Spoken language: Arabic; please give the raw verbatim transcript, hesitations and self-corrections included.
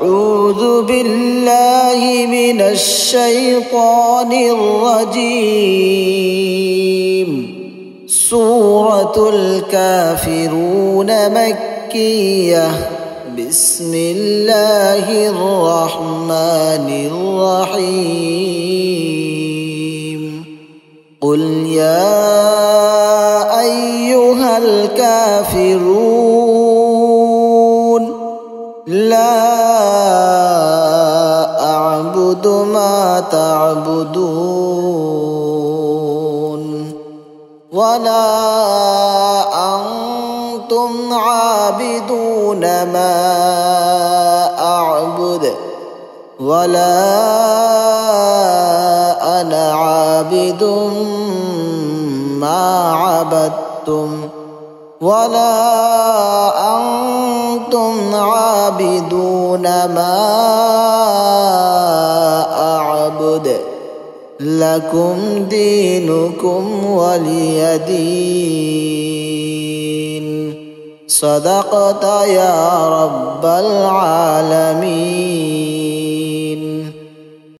أعوذ بالله من الشيطان الرجيم. سورة الكافرون مكية. بسم الله الرحمن الرحيم. قل يا أيها الكافرون لا أعبد ما تعبدون ولا أنتم عابدون ما أعبد ولا أنا عابد ما عبدتم ولا أنتم عابدون ما أعبد لكم دينكم ولي دين. صدقت يا رب العالمين.